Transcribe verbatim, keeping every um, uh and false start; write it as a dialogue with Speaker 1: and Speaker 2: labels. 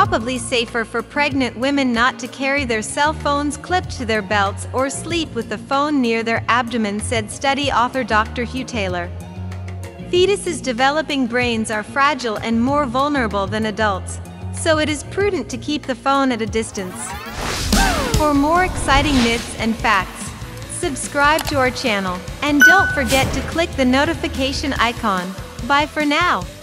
Speaker 1: probably safer for pregnant women not to carry their cell phones clipped to their belts or sleep with the phone near their abdomen, said study author Doctor Hugh Taylor. Fetuses' developing brains are fragile and more vulnerable than adults, so it is prudent to keep the phone at a distance. For more exciting myths and facts, subscribe to our channel, and don't forget to click the notification icon. Bye for now.